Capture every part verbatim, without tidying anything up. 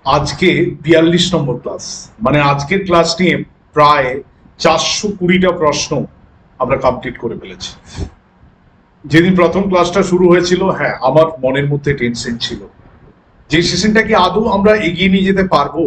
আজকে বিয়াল্লিশ নম্বর ক্লাস, মানে আজকের ক্লাস নিয়ে প্রায় চারশো কুড়িটা প্রশ্ন আমরা কমপ্লিট করে ফেলেছি। যেদিন প্রথম ক্লাসটা শুরু হয়েছিল, হ্যাঁ আমার মনের মধ্যে টেনশন ছিল যে সেশনটা কি আদৌ আমরা এগিয়ে নিয়ে যেতে পারবো।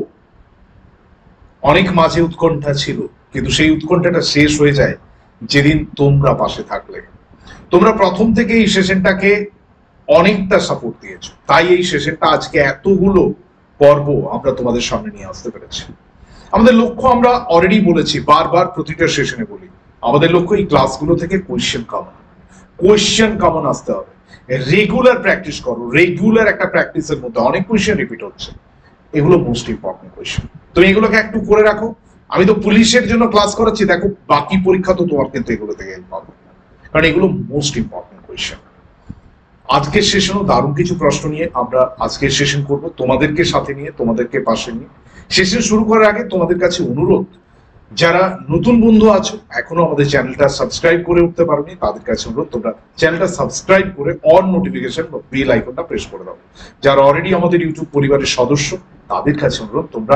অনেক মাঝে উৎকণ্ঠা ছিল, কিন্তু সেই উৎকণ্ঠাটা শেষ হয়ে যায় যেদিন তোমরা পাশে থাকলে। তোমরা প্রথম থেকে এই সেশনটাকে অনেকটা সাপোর্ট দিয়েছো, তাই এই সেশনটা আজকে এতগুলো পর্ব আমরা তোমাদের সামনে নিয়ে আসতে পেরেছি। আমাদের লক্ষ্য, আমরা অলরেডি বলেছি, বারবার প্রতিটা সেশনে বলি, আমাদের লক্ষ্য এই ক্লাসগুলো থেকে কোয়েশ্চেন কমন কোয়েশ্চেন কমন আসতে হবে। রেগুলার প্র্যাকটিস করো, রেগুলার একটা প্র্যাকটিসের মধ্যে অনেক কোয়েশ্চেন রিপিট হচ্ছে, এগুলো মোস্ট ইম্পর্টেন্ট কোয়েশ্চেন। তুমি এগুলোকে একটু করে রাখো। আমি তো পুলিশের জন্য ক্লাস করাচ্ছি, দেখো বাকি পরীক্ষা তো তোমার কিন্তু এগুলো থেকে হেল্প পাবে, কারণ এগুলো মোস্ট ইম্পর্টেন্ট কোয়েশ্চেন। আজকের সেশনও দারুণ কিছু প্রশ্ন নিয়ে আমরা আজকের সেশন করব, তোমাদেরকে সাথে নিয়ে, তোমাদেরকে পাশে নিয়ে। সেশন শুরু করার আগে তোমাদের কাছে অনুরোধ, যারা নতুন বন্ধু আছো এখনো আমাদের চ্যানেলটা সাবস্ক্রাইব করে উঠতে পারোনি, তাদের কাছে অনুরোধ তোমরা চ্যানেলটা সাবস্ক্রাইব করে অল নোটিফিকেশন বা বেল আইকনটা প্রেস করে দাও। যারা অলরেডি আমাদের ইউটিউব পরিবারের সদস্য, তাদের কাছে অনুরোধ তোমরা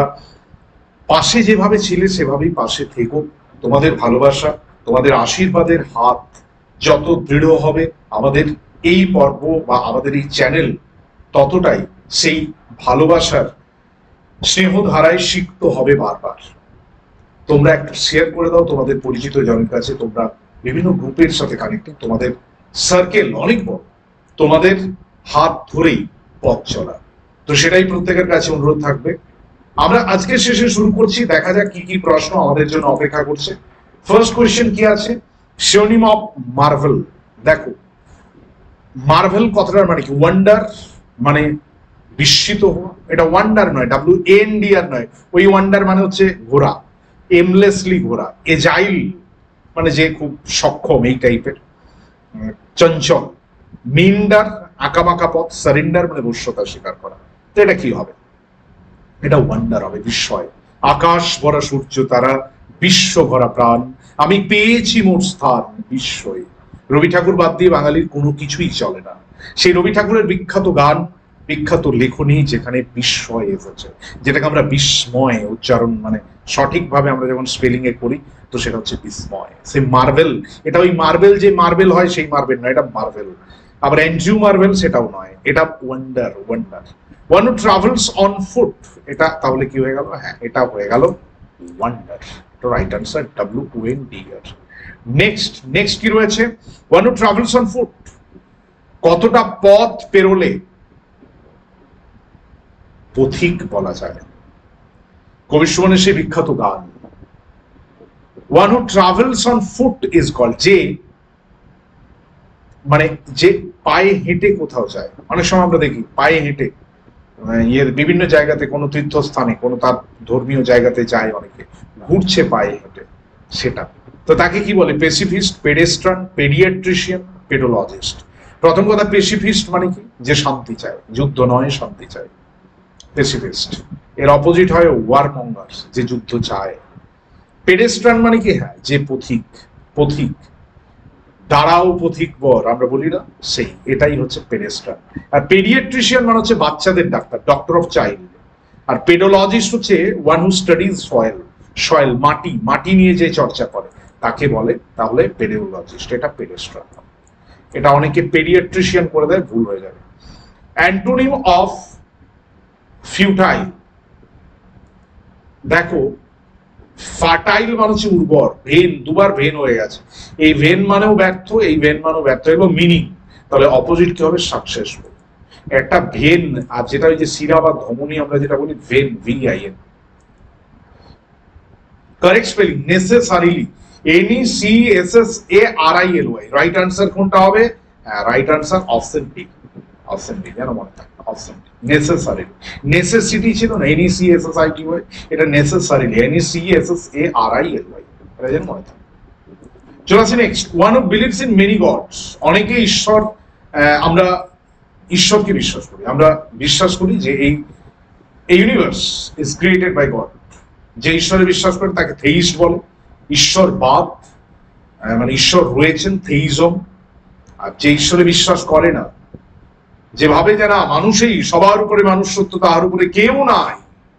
পাশে যেভাবে ছিলে সেভাবেই পাশে থেকো। তোমাদের ভালোবাসা, তোমাদের আশীর্বাদের হাত যত দৃঢ় হবে, আমাদের এই পর্ব বা আমাদের এই চ্যানেল ততটাই সেই ভালোবাসার স্নেহধারায় সিক্ত হবে বারবার। তোমরা একটা শেয়ার করে দাও তোমাদের পরিচিত জনের কাছে, তোমরা বিভিন্ন গ্রুপের সাথে কানেক্টেড, তোমাদের সার্কেল অনেক বড়, তোমাদের হাত ধরেই পথ চলা, তো সেটাই প্রত্যেকের কাছে অনুরোধ থাকবে। আমরা আজকের শেষে শুরু করছি, দেখা যাক কি কি প্রশ্ন আমাদের জন্য অপেক্ষা করছে। ফার্স্ট কোয়েশ্চেন কি আছে? Synonym of marvel. দেখো, মার্ভেল কথাটার মানে কি? ওয়ান্ডার মানে বিস্মিত হওয়া, এটা ওয়ান্ডার নয়, ডাব্লিউ এন ডি আর নয়। ওই ওয়ান্ডার মানে হচ্ছে ঘোরা, এমলেসলি ঘোরা। এজাইল মানে যে খুব সক্ষম, এই টাইপের, চঞ্চল। মিন্ডার আঁকাবাঁকা পথ, সারেন্ডার মানে বশ্যতা স্বীকার করা। তো এটা কি হবে? এটা ওয়ান্ডার হবে, বিস্ময়। আকাশ ভরা সূর্য তারা, বিশ্ব ভরা প্রাণ, আমি পেয়েছি মোর স্থান বিস্ময়ে। রবি ঠাকুর বাদ দিয়ে বাঙালির কোনো কিছুই চলে না। সেই রবি ঠাকুরের বিখ্যাত গান, বিখ্যাত লেখনী, যেখানে বিস্ময় এসেছে, যেটাকে আমরা বিস্ময় উচ্চারণ মানে সঠিকভাবে আমরা যখন স্পেলিং এ করি, তো সেটা হচ্ছে বিস্ময়। সে মার্বেল, এটা ওই মার্বেল যে মার্বেল হয় সেই মার্বেল নয়, এটা মার্বেল। আবার এনজিউ মার্বেল সেটাও নয়, এটা wonder. Wonder one who travels on foot, এটা তাহলে কি হয়ে গেল? হ্যাঁ, এটা হয়ে গেল ওয়ান্ডার। তো right answer W O N D R. Next next কি রয়েছে? One who travels on foot, কতটা পথ পেরোলে পথিক বলা যায়? কবি সুমনের সেই বিখ্যাত গান, one who travels on foot is called, যে মানে যে পায়ে হেঁটে কোথাও যায়। অনেক সময় আমরা দেখি পায়ে হেঁটে ইয়ের বিভিন্ন জায়গাতে, কোনো তীর্থস্থানে, কোনো তার ধর্মীয় জায়গাতে যায়, অনেকে ঘুরছে পায়ে হেঁটে, সেটা। তো তাকে কি বলে? Pacifist, pedestrian, paediatrician, pedologist. প্রথম কথা, পেসিফিস্ট মানে কি? যে শান্তি চায়, যুদ্ধ নয়, শান্তি চায়, পেসিফিস্ট। এর অপোজিট হয় ওয়ারমঙ্গার, যে যুদ্ধ চায়। পেডেস্ট্রান মানে কি? হ্যাঁ, যে পথিক, পথিক দাঁড়াও পথিক বর, আমরা বলি না, সেই, এটাই হচ্ছে পেডেস্ট্রান। আর পেডিয়াট্রিশিয়ান মানে হচ্ছে বাচ্চাদের ডাক্তার, ডক্টর অফ চাইল্ড। আর পেডোলজিস্ট হচ্ছে one who studies soil, soil মাটি, মাটি নিয়ে যে চর্চা করে তাকে বলে তাহলে পেডোলজিস্ট। এটা পেডেস্ট্রান। এটা অনেকে পেডিয়াট্রিশিয়ান করে দেয়, ভুল হয়ে যাবে। অ্যান্টোনিম অফ ফিউটাইল, দেখো ফার্টাইল মানে হচ্ছে উর্বর, ভেন, দুবার ভেন হয়ে গেছে, এই ভেন মানেও ব্যর্থ, এই ভেন মানেও ব্যর্থ, এবং মিনিং, তাহলে অপোজিট কি হবে? সাকসেসফুল। একটা ভেন, আর যেটা ওই যে শিরা বা ধমনী আমরা যেটা বলি, vein, V I N. Correct spelling necessarily, N E C S S A R I L Y. Right answer কোনটা হবে? Right answer option D. Option D, যেন মনে থাকে, অপশন ডি। নেসেসারিলি, নেসেসিটি ছিল না, N E C S S I T Y, এটা necessarily, N E C S S A R I L Y, এটা যেন মনে থাকে। চলে আসি next, one who believes in many gods. অনেকে ঈশ্বর, আমরা ঈশ্বরকে বিশ্বাস করি, আমরা বিশ্বাস করি যে এই universe is created by God. যে ঈশ্বরে বিশ্বাস করে তাকে থেইস্ট বলে, ঈশ্বরবাদ মানে ঈশ্বর রয়েছেন, থেইজম। আর যে ঈশ্বরে বিশ্বাস করে না, যেভাবে যারা মানুষই সবার উপরে মানুষ সত্য, তাহার উপরে কেউ নাই,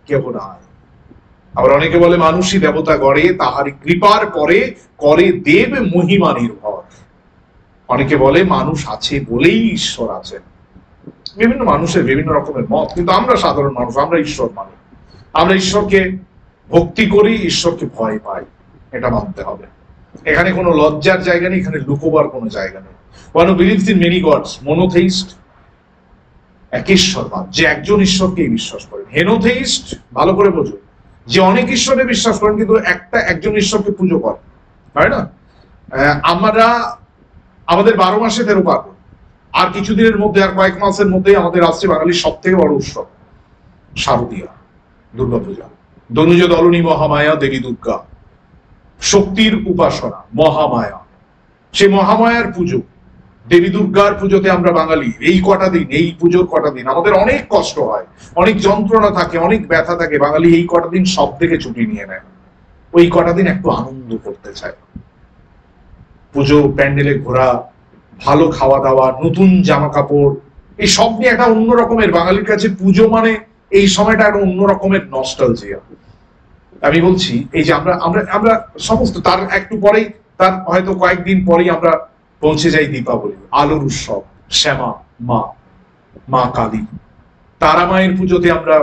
কেহ নাই। আবার অনেকে বলে মানুষই দেবতা গড়ে, তাহারি কৃপার পরে করে দেব মহিমা নির্ভর। অনেকে বলে মানুষ আছে বলেই ঈশ্বর আছেন। বিভিন্ন মানুষের বিভিন্ন রকমের মত, কিন্তু আমরা সাধারণ মানুষ, আমরা ঈশ্বর মানি, আমরা ঈশ্বরকে ভক্তি করি, ঈশ্বরকে ভয় পাই, এটা মানতে হবে। এখানে কোনো লজ্জার জায়গা নেই, এখানে লুকোবার কোনো জায়গা নেই। One who believes in many gods, monotheist একেশ্বরবাদ, যে একজন ঈশ্বরকেই বিশ্বাস করেন। হেনোথেইস্ট, ভালো করে বোঝো, যে অনেক ঈশ্বরে বিশ্বাস করেন কিন্তু একটা একজন ঈশ্বরকে পুজো করেন, তাই না? আমরা আমাদের বারো মাসে তেরো পার্বণ, আর কিছুদিনের মধ্যে, আর কয়েক মাসের মধ্যেই আমাদের আসছে বাঙালির সব থেকে বড় উৎসব শারদীয়া, দুর্গাপূজা। দনুজ দলনী মহামায়া দেবী দুর্গা, শক্তির উপাসনা, মহামায়া। সে মহামায়ার পুজো, দেবী দুর্গার পুজোতে আমরা বাঙালি এই কটা দিন, এই পুজোর কটা দিন আমাদের অনেক কষ্ট হয়, অনেক যন্ত্রণা থাকে, অনেক ব্যথা থাকে। বাঙালি এই কটা দিন সব থেকে ছুটি নিয়ে নেয়, ওই কটা দিন একটু আনন্দ করতে চায়। পুজো প্যান্ডেলে ঘোরা, ভালো খাওয়া দাওয়া, নতুন জামা কাপড়, এই সব নিয়ে একটা অন্য রকমের, বাঙালির কাছে পুজো মানে এই সময়টা একটা অন্য রকমের নস্টালজিয়া। আমি বলছি এই যে আমরা আমরা আমরা সমস্ত, তার একটু পরেই, তার হয়তো কয়েকদিন পরেই আমরা পৌঁছে যাই দীপাবলি, আলোর উৎসব, শ্যামা মা, মা কালী, তারা মায়ের পুজোতে আমরা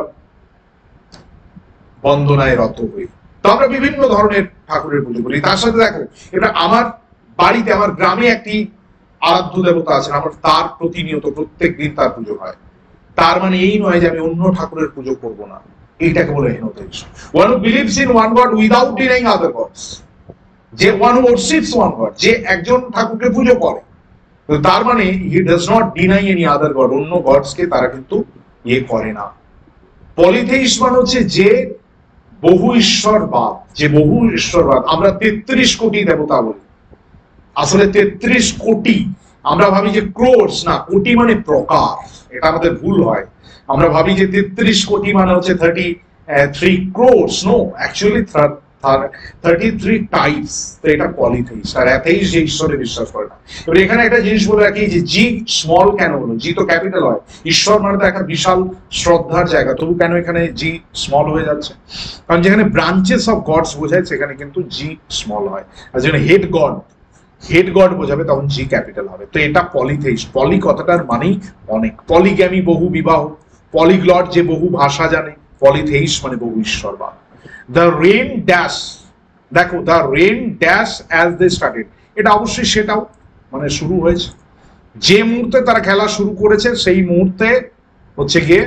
বন্দনায় রত হই। তো আমরা বিভিন্ন ধরনের ঠাকুরের পুজো করি। তার সাথে দেখো, এটা আমার বাড়িতে, আমার গ্রামে একটি আরাধ্য দেবতা আছেন, আমার তার প্রতিনিয়ত প্রত্যেক দিন তার পুজো হয়। তার মানে এই নয় যে আমি অন্য ঠাকুরের পুজো করব না, এইটাকে বলে henotheist. One who believes in one God without denying other gods, যে one who worships one God, যে একজন ঠাকুরকে পুজো করে, তো তার মানে he does not deny any other God, অন্য গডস কে তারা কিন্তু ইয়ে করে না। পলিথেইস্ট মানে হচ্ছে যে বহু ঈশ্বরবাদ, যে বহু ঈশ্বরবাদ। আমরা তেত্রিশ কোটি দেবতা বলি, আসলে তেত্রিশ কোটি, আমরা ভাবি যে ক্রোর্স, না, কোটি মানে প্রকার, এটা আমাদের ভুল হয়। আমরা ভাবি যে তেত্রিশ কোটি মানে হচ্ছে thirty three crores, no, actually thirty three types. তো এটা পলিথেইস্ট। আর অ্যাথেইস্ট যে ঈশ্বরে বিশ্বাস করে না। এবার এখানে একটা জিনিস বলে রাখি, যে জি স্মল কেন হলো? জি তো ক্যাপিটাল হয়, ঈশ্বর মানে তো একটা বিশাল শ্রদ্ধার জায়গা, তবু কেন এখানে জি স্মল হয়ে যাচ্ছে? কারণ যেখানে ব্রাঞ্চেস অফ গডস বোঝায় সেখানে কিন্তু জি স্মল হয়, আর যেখানে হেড গড, হেড গড বোঝাবে তখন জি ক্যাপিটাল হবে। তো এটা পলিথেইস্ট। পলি কথাটার মানেই অনেক, পলিগ্যামি বহু বিবাহ, পলিগ্লট যে বহু ভাষা জানে, পলিথেইস্ট মানে বহু ঈশ্বরবাদ। দ্য রেন ড্যাশ, দেখো, the rain dash as they started, এটা অবশ্যই সেটাও মানে শুরু হয়েছে, যে মুহূর্তে তারা খেলা শুরু করেছে সেই মুহূর্তে হচ্ছে গিয়ে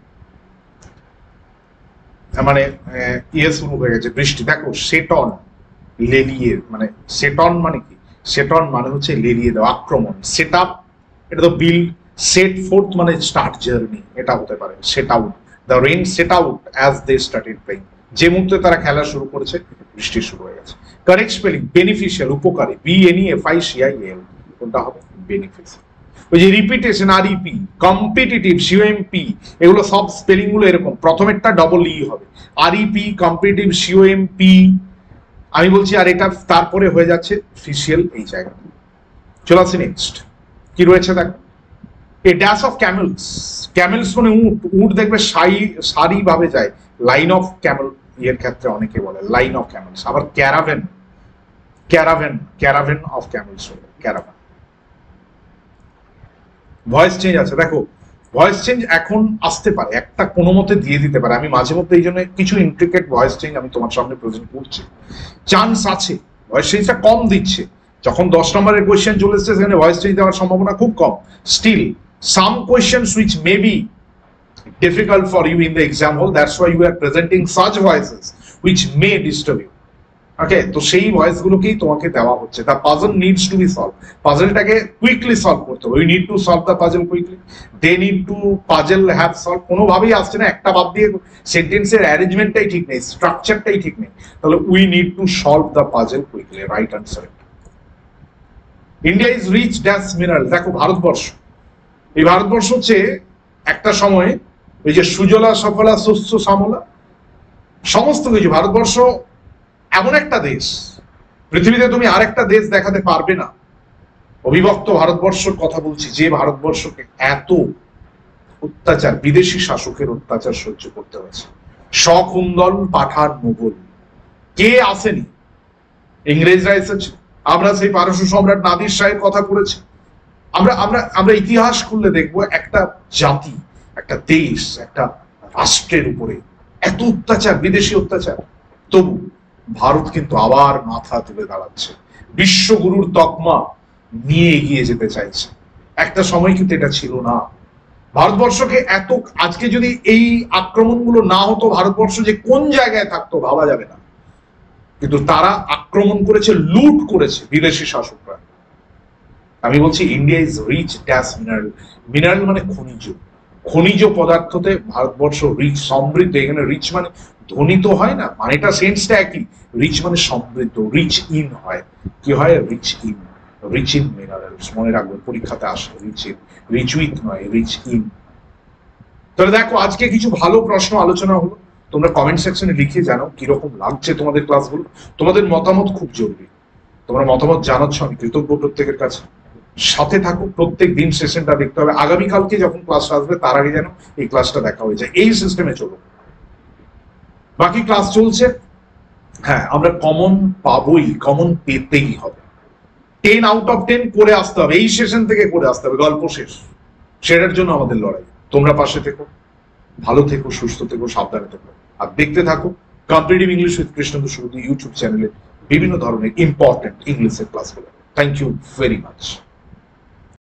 মানে ইয়ে শুরু হয়ে গেছে, বৃষ্টি। দেখো, সেটন লেলিয়ে, মানে সেটন মানে কি? সেটন মানে হচ্ছে লেলিয়ে দেওয়া, আক্রমণ। সেট আপ, এটা তো বিল্ড, সেট ফোর্থ মানে স্টার্ট জার্নি, এটা হতে পারে। Set out, the rain set out as they started playing, যে মুহূর্তে তারা খেলা শুরু করেছে বৃষ্টি শুরু হয়ে গেছে। কারেক্ট স্পেলিং বেনিফিশিয়াল, উপকারী, B N E F I C I L, কোনটা হবে? বেনিফিশিয়াল। ওই যে repetition, R E P, competitive, C O M P, এগুলো সব স্পেলিং গুলো এরকম, প্রথমেরটা ডবল ই হবে, আর ইপি, কম্পিটিটিভ, সিওএমপি। আমি বলছি, আর এটা তারপরে হয়ে যাচ্ছে ফিশিয়াল এই জায়গাটা। চলে আসছি নেক্সট, কি রয়েছে দেখো, a dash of camels. Camels মানে উট, উট দেখবে সারি সারি ভাবে যায়, লাইন অফ ক্যামেল এর ক্ষেত্রে অনেকে বলে লাইন অফ ক্যামেলস। আবার caravan, caravan, caravan of camels হলো ক্যারাভেন। ভয়েস চেঞ্জ আছে, দেখো ভয়েস চেঞ্জ এখন আসতে পারে, একটা কোনো মতে দিয়ে দিতে পারে। আমি মাঝে মধ্যে এই জন্য কিছু ইন্ট্রিকেট ভয়েস চেঞ্জ আমি তোমার সামনে প্রেজেন্ট করছি, চান্স আছে। ভয়েস চেঞ্জটা কম দিচ্ছে, যখন দশ নম্বরের কোয়েশ্চেন চলে এসছে সেখানে ভয়েস চেঞ্জ দেওয়ার সম্ভাবনা খুব কম। Still some questions which may be difficult for you in the exam hall, that's why you are presenting such voices which may disturb you. Okay, তো সেই ভয়েস গুলোকেই তোমাকে দেওয়া হচ্ছে। The puzzle needs to be solve, পাজলটাকে quickly solve করতে হবে। We need to solve the puzzle quickly, they need to puzzle have solve. কোনোভাবেই আসছে না, একটা বাদ দিয়ে সেন্টেন্সের অ্যারেঞ্জমেন্টটাই ঠিক নেই, স্ট্রাকচারটাই ঠিক নেই, তাহলে we need to solve the puzzle quickly. Right answer. India is rich dash mineral. দেখো, ভারতবর্ষ, এই ভারতবর্ষ হচ্ছে একটা সময় ওই যে সুজলা সফলা শস্য শ্যামলা সমস্ত কিছু, ভারতবর্ষ এমন একটা দেশ, পৃথিবীতে তুমি আরেকটা দেশ দেখাতে পারবে না, অবিভক্ত ভারতবর্ষের কথা বলছি, যে ভারতবর্ষকে এত অত্যাচার, বিদেশি শাসকের অত্যাচার সহ্য করতে হয়েছে, শকুন্তল পাঠান মুঘল, কে আসেনি? ইংরেজরা এসেছে। আমরা সেই পারস্য সম্রাট নাদির শাহের কথা করেছি। আমরা আমরা আমরা ইতিহাস খুললে দেখবো একটা জাতি, একটা দেশ, একটা রাষ্ট্রের উপরে এত অত্যাচার, বিদেশি অত্যাচার, তবু ভারত কিন্তু আবার মাথা তুলে দাঁড়াচ্ছে, বিশ্বগুরুর তকমা নিয়ে এগিয়ে যেতে চাইছে। একটা সময় কিন্তু এটা ছিল না। ভারতবর্ষকে এত, আজকে যদি এই আক্রমণগুলো না হতো, ভারতবর্ষ যে কোন জায়গায় থাকতো ভাবা যাবে না। কিন্তু তারা আক্রমণ করেছে, লুট করেছে বিদেশি শাসকরা। আমি বলছি India is rich dash mineral. Mineral মানে খনিজ, খনিজ পদার্থতে ভারতবর্ষ রিচ, সমৃদ্ধ। এখানে রিচ মানে ধনী তো হয় না, মানেটা সেন্সটা একই। রিচ মানে সমৃদ্ধ, রিচ ইন হয়, কি হয়? Rich in, rich in minerals. মনে রাখবেন, পরীক্ষাতে আসে রিচ ইন, রিচ উইথ নয়, রিচ ইন। তাহলে দেখো, আজকে কিছু ভালো প্রশ্ন আলোচনা হলো। তোমরা কমেন্ট সেকশনে লিখে জানাও কিরকম লাগছে তোমাদের ক্লাসগুলো। তোমাদের মতামত খুব জরুরি, তোমরা মতামত জানাচ্ছ, আমি কৃতজ্ঞ প্রত্যেকের কাছে। সাথে থাকো, প্রত্যেক দিন সেশনটা দেখতে হবে। আগামীকালকে যখন ক্লাসটা আসবে তার আগে যেন এই ক্লাসটা দেখা হয়ে যায়, এই সিস্টেমে চলো। বাকি ক্লাস চলছে। হ্যাঁ, আমরা কমন পাবোই, কমন পেতেই হবে। টেন আউট অফ টেন করে আসতে হবে, এই সেশন থেকে করে আসতে হবে। গল্প শেষ, সেটার জন্য আমাদের লড়াই। তোমরা পাশে থেকো, ভালো থেকো, সুস্থ থেকো, সাবধানে থেকো। আর দেখতে থাকো competitive English with Krishnendu Surudi YouTube চ্যানেলে বিভিন্ন ধরনের ইম্পর্টেন্ট ইংলিশের ক্লাসগুলো। Thank you very much.